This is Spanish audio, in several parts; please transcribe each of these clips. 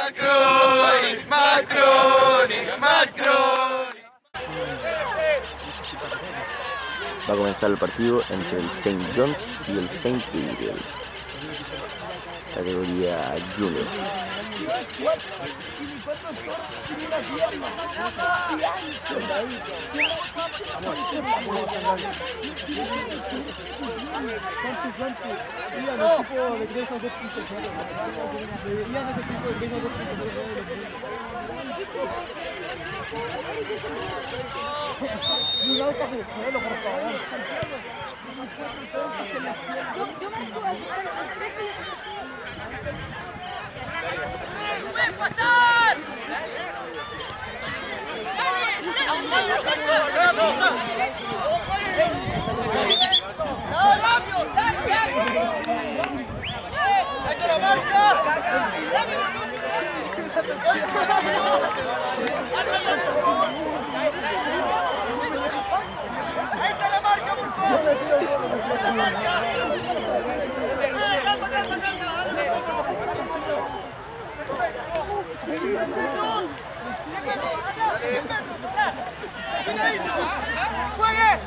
Macron, Macron, Macron. Va a comenzar el partido entre el St. John's y el St. Gabriel, categoría Junior. No bajas del suelo, por favor. ¡Pasar! ¡Ahí está la marca, por favor! ¡La marca! ¡Juegue!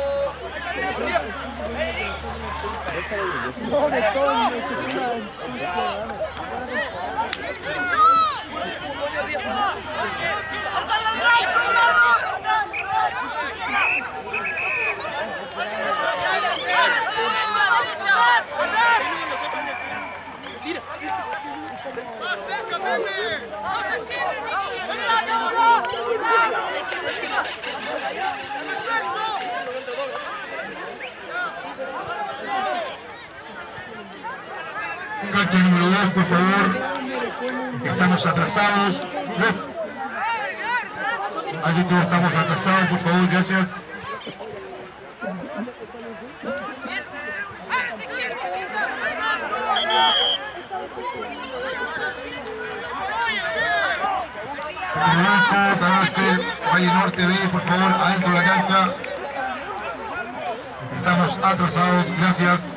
No, de todo. Cancha número 2, por favor. Estamos atrasados. Aquí todos estamos atrasados, por favor, gracias. Abajo, Tanaster, Valle Norte B, por favor, adentro de la cancha. Estamos atrasados, gracias.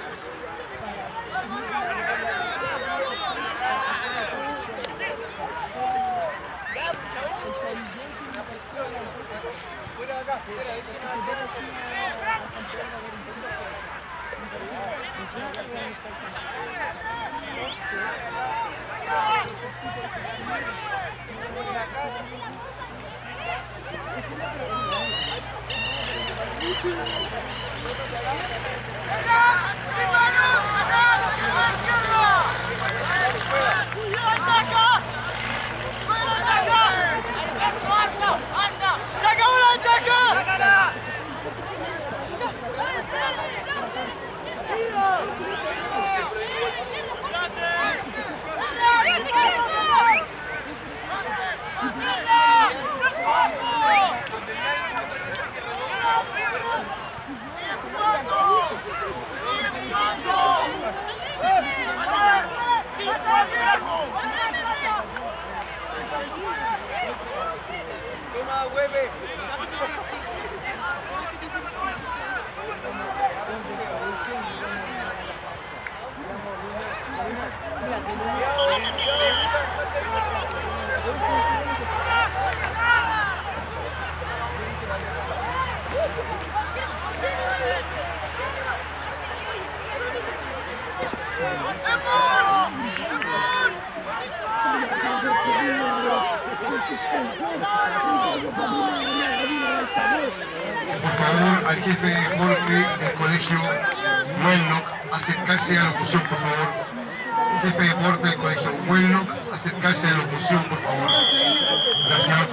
Por favor, al jefe de deporte del colegio Wellock, acercarse a la locución, por favor. Jefe de deporte del colegio Wellock, acercarse a la locución, por favor. Gracias.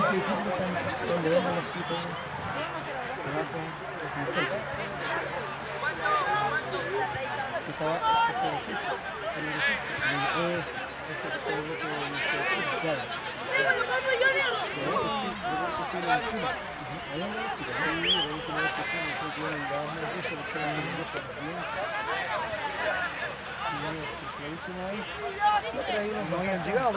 No habían llegado,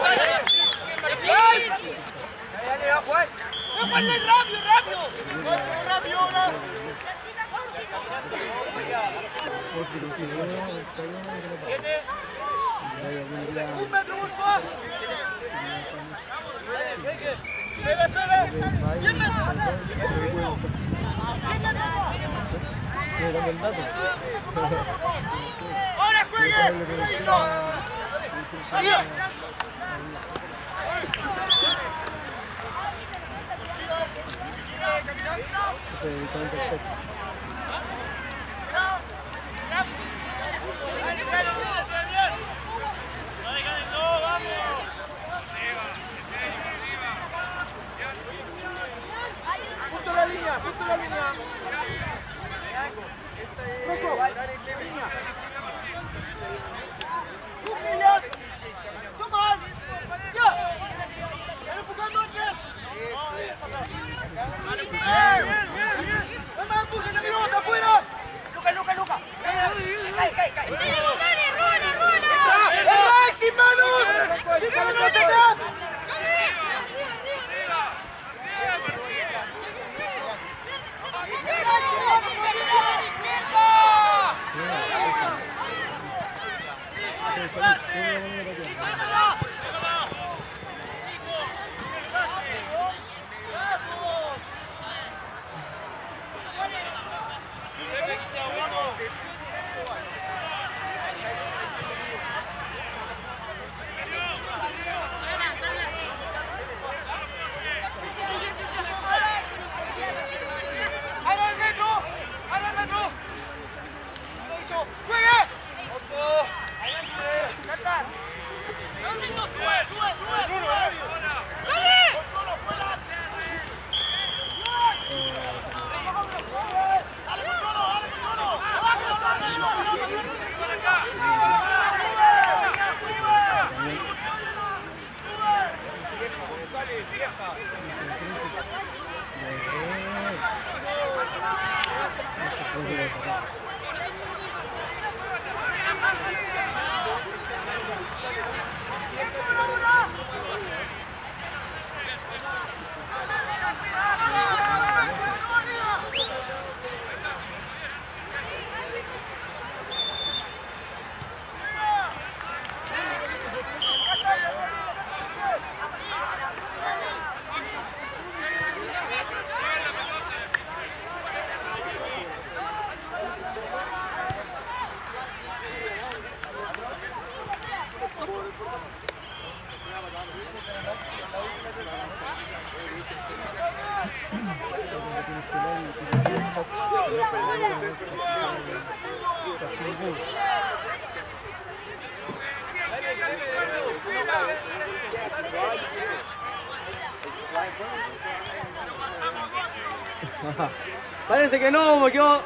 Un metro, Urfa. ¡Ahora juegue! Punto la línea, punto la línea. ¡Toma! ¡Ya! ¡Están empujando antes! ¡No me empujen, amigo! ¡Está afuera! ¡Luca! ¡Cae! ¡Ay, sin manos! ¡Sin manos hacia atrás! Parece que no, me quedó.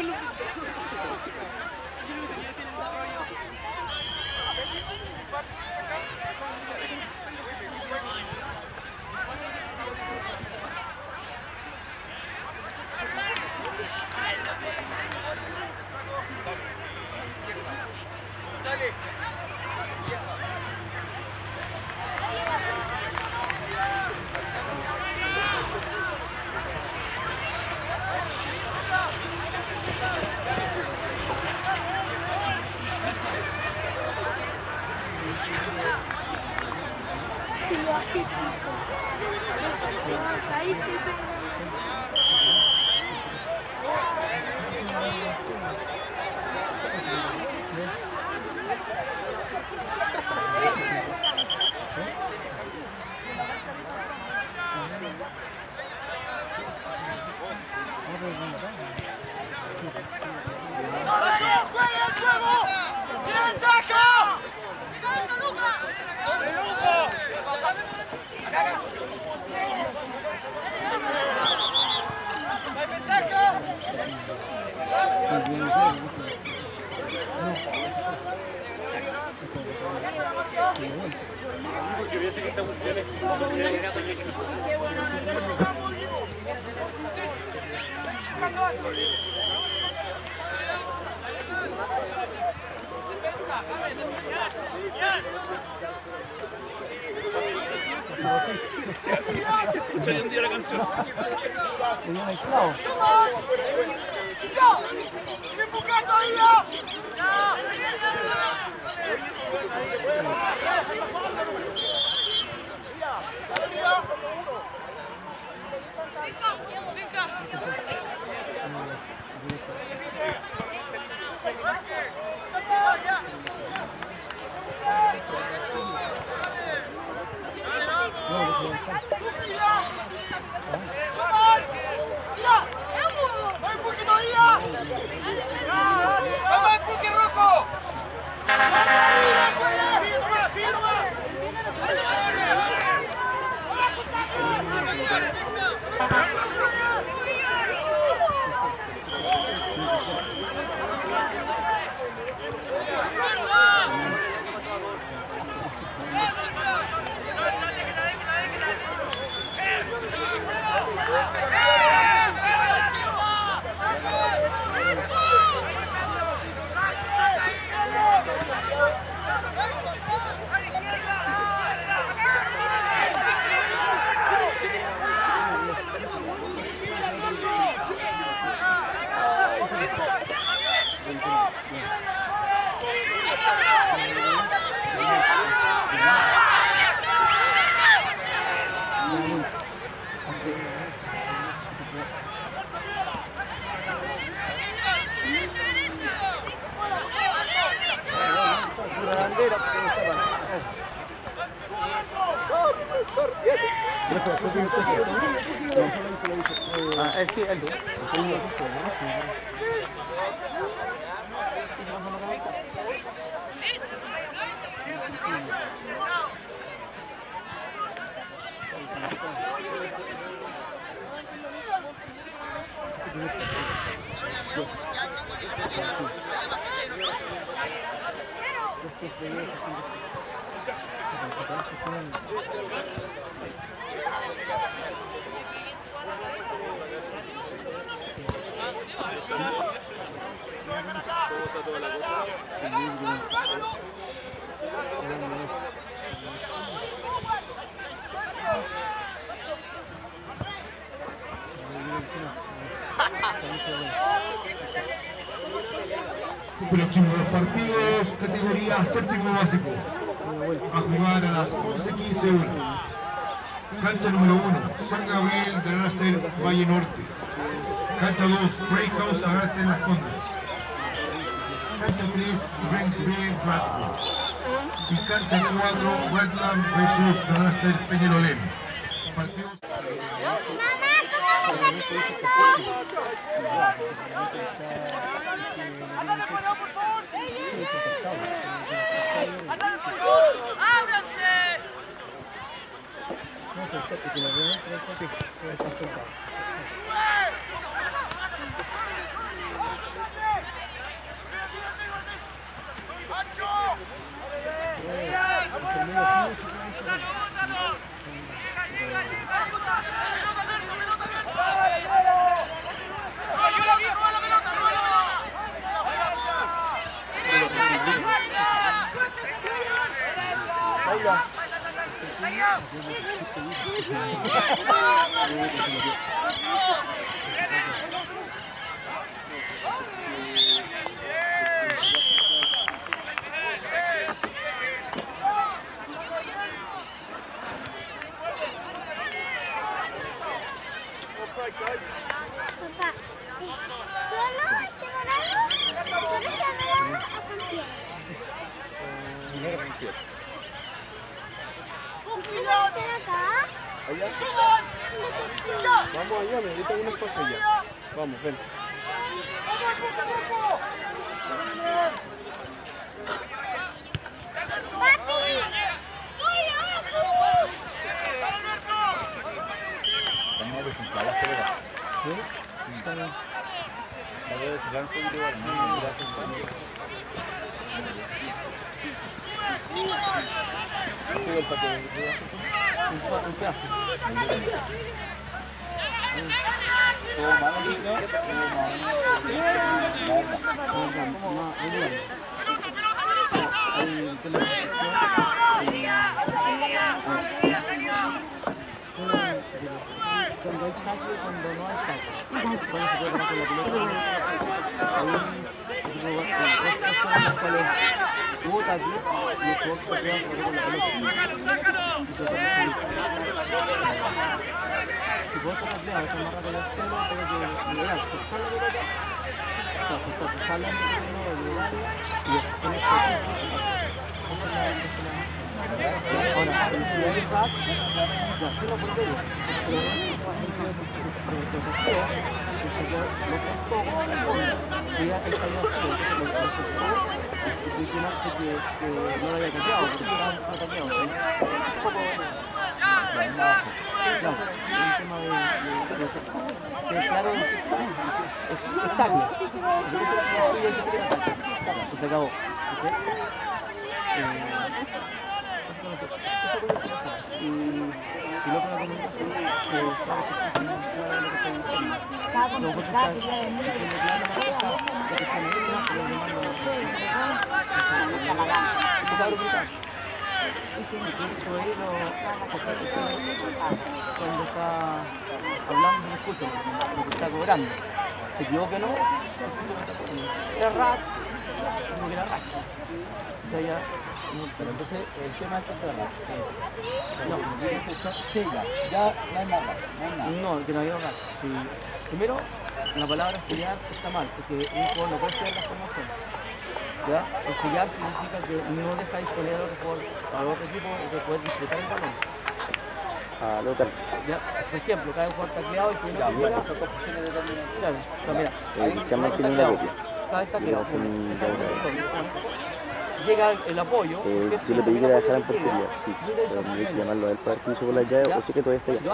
Escuché un día la canción. Próximo de los partidos, categoría séptimo básico. A jugar a las 11:15 horas. Cancha número 1, San Gabriel de Arastel, Valle Norte. Cancha 2, Break House, Arastel, Las Condes. Cancha 3, Brent Bradford. Y cancha 4, Redland versus Arastel, Peñalolén. Partidos. ¡Ábranse! Papá, solo este dorado, solo este dorado a Santiago. ¿Puedo hacer acá? Allá. Vamos allá, ahorita hay un espacio allá. Vamos, ven. ¡Papi! Vamos a desinflar las pelotas. ¿Sí? Voy a desinflar un poquito igual. El paquete. Un pedazo. Cuando hay tackle y cuando no hay tackle. Cuando se puede parar con la pelota. Hubo tackle y el jugador se queda con la pelota. Si vos estás tacleado, te amarras con el pelo, tenés que liberar, tocar la pelota. O sea, tocarla en el pelo, liberarla y con esto. Ahora, el jugador de back, ya, sí lo portero, pero no es fácil que lo cortó, que ya el cayó así, entonces lo cortó y que no sé que no lo había cambiado, porque estaba cambiado. Un poco, claro, un tema de claro, es tackle, se acabó. Y lo que me cuando está hablando, disculpen, porque está cobrando. Se equivoca, ¿no? Era rack, como que era rack. O sea, ya. Pero entonces el tema es que rack. No, sí, ya no hay más rack. No, que no hay rack. Sí. Primero, la palabra sellar está mal, porque un jugador no puede ser la formación. ¿Ya? El sellar significa que no deja disponible al otro equipo de poder disfrutar el balón. Ah, local. Ya, por ejemplo, cada jugador tacleado y primero que llega, claro, mira, Cristian tiene una copia. cada vez tacleado. Llega el apoyo. Yo le pedí que la dejara en portería, sí, pero tendría que llamarlo a él para ver qué hizo con la llave, o sé que todavía está allá.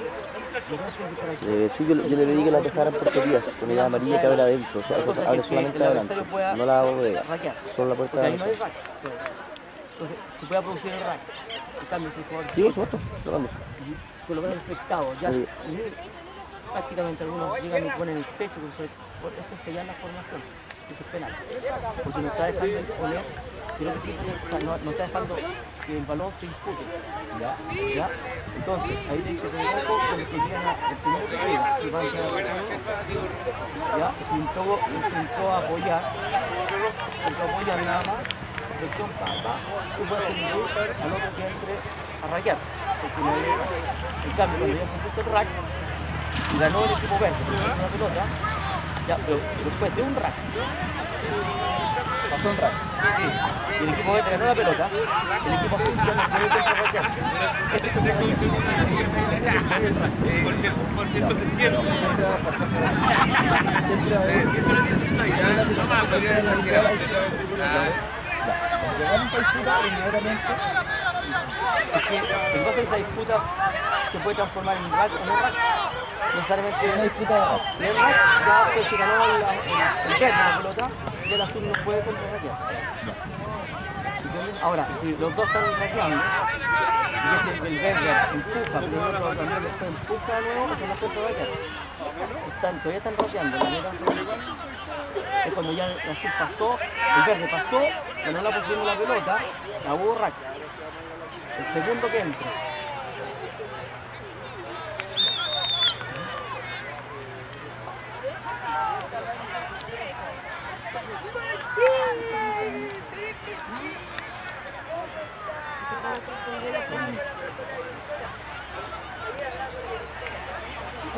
Sí, yo le pedí que la dejara en portería, con la amarilla que abre adentro, o sea, abre solamente adelante, no la bodega, solo la puerta de adentro. Entonces, se puede producir el rack. En cambio, si el jugador... Sí, por supuesto, tocando. Por lo menos infectado, ya. Prácticamente algunos llegan y ponen el pecho, por eso sellan la formación. Eso es penal. Porque no está dejando poner, no está dejando que el balón se dispute. ¿Ya? Entonces, ahí tiene que tener ojo con el que llegan el primero que llega, que va a quedar ¿ya? Se intentó apoyar nada más. Presión, tú puedes servir al otro que entre a raquear. Porque en cambio, cuando ya se puso el rack, y ganó el equipo verde, una pelota, ya, pero después de un rack, pasó un rack, y el equipo verde ganó la pelota, el equipo azul ya no puede contrarraquear. Por cierto se entiende. Llegamos a disputa, inmediatamente, es que en base a esa disputa se puede transformar en rack o no rack, necesariamente una disputa de rack. Y el rack ya pues, se ganó el verde la pelota y el azul no puede contrarraquear. Ahora, si los dos están rackeando, y el verde empuja, pero el otro también se empuja de nuevo, se no puede contrarraquear. Todavía están rackeando, es cuando ya el azul pasó, el verde pasó, ganó la posición de la pelota, la hubo rack. El segundo que entra,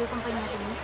compañía tenés?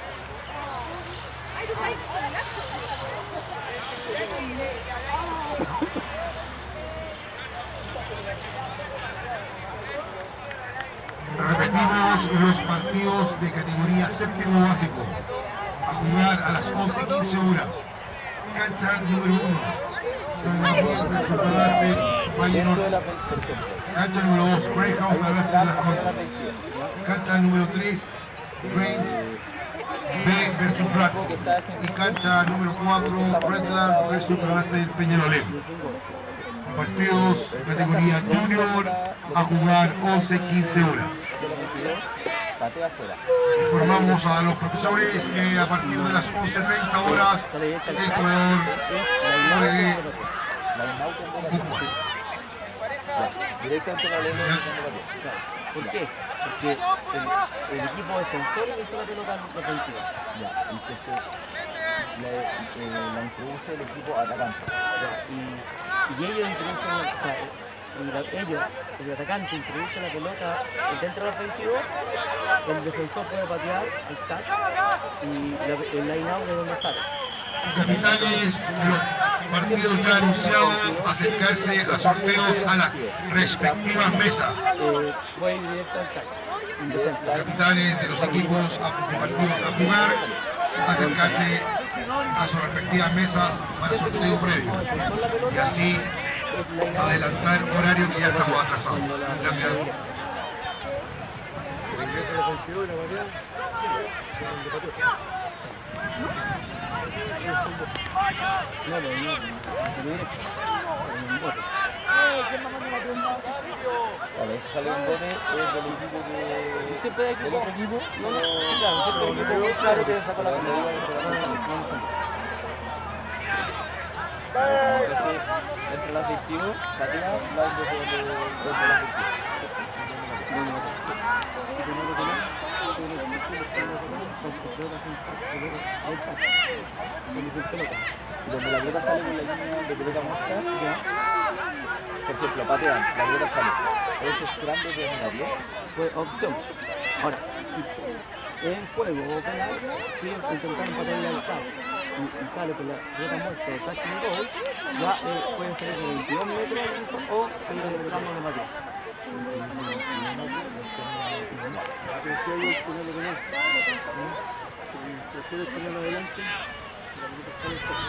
Repetimos los partidos de categoría séptimo básico. A jugar a las 11:15 horas. Cancha número 1. San Gabriel versus Balaste, Valle Norte. Cancha número 2, Greyhound Balaste Las Condes. Cancha número 3, Range B versus Bradford. Y cancha número 4, Redland versus Balaste del Peñalolén. Partidos de categoría junior a jugar 11:15 horas. Informamos a los profesores que a partir de las 11:30 horas el corredor puede ocupar. ¿Por qué? Porque el equipo defensor le hizo la pelota al defensivo. Ya, y si es que la introduce el equipo atacante. Y ellos introducen, o sea, el atacante introduce la pelota dentro del 22, el defensor puede patear el touch y el line out de donde sale. Capitanes de los partidos ya anunciados acercarse a sorteos a las respectivas mesas. Puede ir directo al touch. Capitanes de los equipos de partidos a jugar acercarse a sus respectivas mesas para sorteo previo y así adelantar horario que ya estamos atrasados. Gracias. Vale, eso sale un bote del equipo que... Siempre hay ¿Del otro equipo? No, claro, siempre hay equipo claro que saca la pelota. Entre las 21, patea, la de las 21. Donde la pelota sale con la línea de pelota muerta, por ejemplo, patean, la pelota sale. ¿Eso es grande de ganaría? Pues opción. Ahora, si en juego o penal, si intentan patearle al touch y sale por la pelota muerta de touch and goal, ya pueden salir de 22 metros o seguir el tramo de patea. Prefiero ponerlo con él. Prefiero ponerlo adelante. La pelota sale el touch.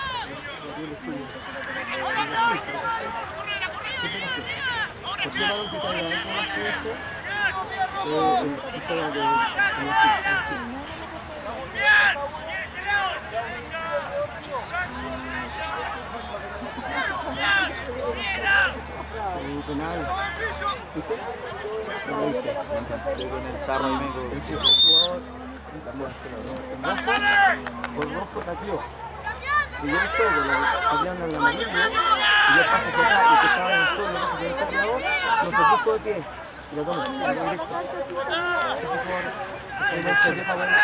¿Por qué balón que está grabando más que eso? El sistema de penal. ¿Viste? Con el tarro y vengo. El jugador por rojo taqueó. Y yo el suelo, pateando en la amarilla, y yo paso hacia acá, y que estaba en el suelo, lo que está taqueador, no se puso de pie. Y lo toma, y lo derecho. Ese jugador, el se dio para ver.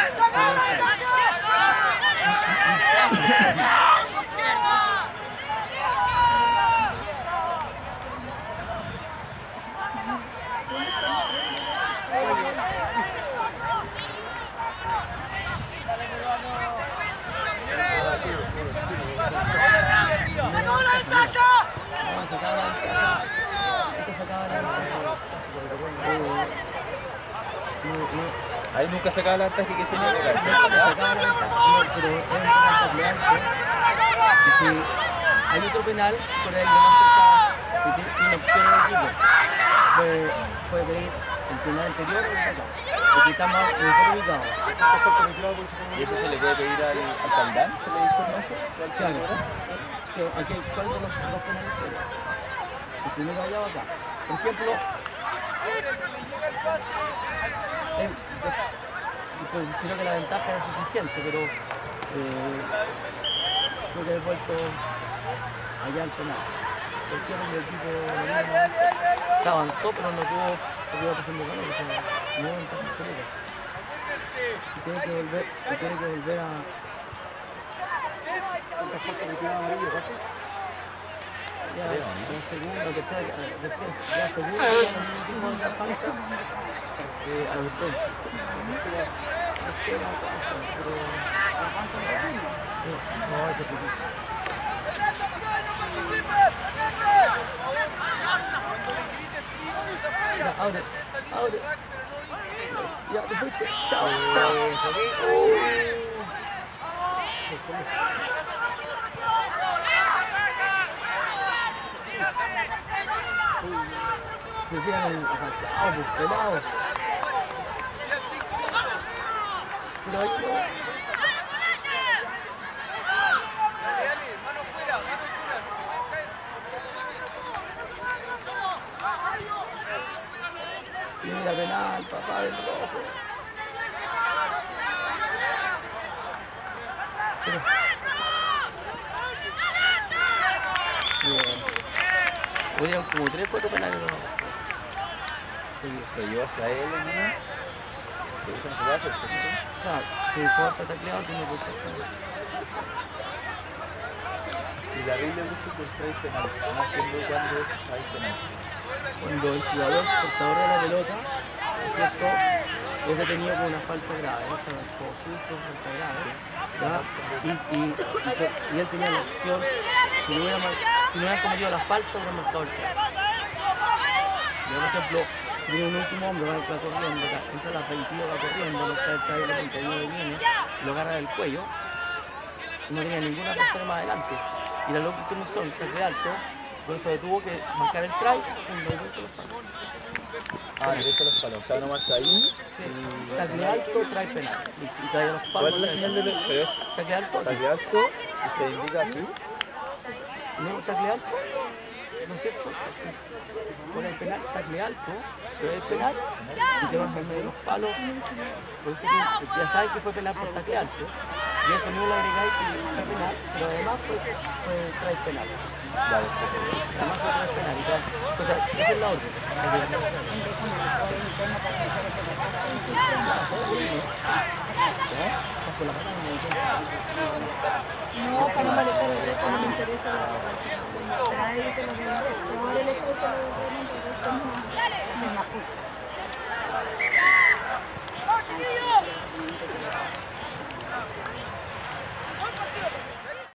Ahí nunca sacaba la ataque que se le Pero es y si hay otro penal, por ahí no acepta que tiene opción de equipo. Puede pedir el penal anterior o el de acá. Porque está más mejor ubicado. ¿Y eso se le puede pedir al capitán? ¿Se le informa eso? Claro. Aquí hay cuál de los dos penales. El primero allá o acá. Por ejemplo, considero que la ventaja era suficiente, pero creo que he vuelto allá al penal. Cualquiera del equipo se avanzó, pero no tuvo pasando ganas, porque no ventaja en pelota. Y tiene que volver a... ¿Cuántas faltas le quedan amarillo, Pacho? Ya, la segunda, tercera, ya segunda, ya no tiene la panza a la defensa. tercera, cuarta, pero... No, ese tipo. Ya, abre. Ya, te fuiste. Chao. Me tiran agachado, pues, pelado. Pero ahí no. Mira, penal, papá del rojo. Pero... Bien. Hubieron como 3-4 penales, ¿no? Sí. Lo llevó hacia él, ¿no? Se hizo un pedazo, ¿sí? Claro, si el jugador está tacleado, tiene que estar. Y la Biblia dice que el trae penal. No entiendo cuándo es trae penal. Cuando el jugador portador de la pelota, es cierto, es detenido con una falta grave, o sea, como sucio, falta grave, ¿ya? Y él tenía la opción, si no hubieran cometido la falta, hubieran marcado el try. Por ejemplo, tiene un último hombre, va corriendo, entra la 22, va corriendo, no está el try, el 39 viene, lo agarra del cuello, y no tenía ninguna persona más adelante. Y la loca que no son, está de alto, por eso tuvo que marcar el try, directo los palos. Ah, directo a los palos, o sea, no marca ahí. Tacle alto, trae penal. Y trae los palos. ¿Cuál es la señal de pero es Tacle alto. tacle alto y se indica así? No, tacle alto. ¿No es cierto? Con el penal, tacle alto, pero el penal y te vas al medio de los palos. Por eso ya sabes que fue penal por tacle alto. Y eso no lo agregáis que fue penal, pero además fue trae penal. Vale, Además fue trae penal. Y trae, o sea, esa es la orden. No, para no molestar el resto, no me interesa la representación. Pero ahí te lo digo, por el expreso lo de es más justo.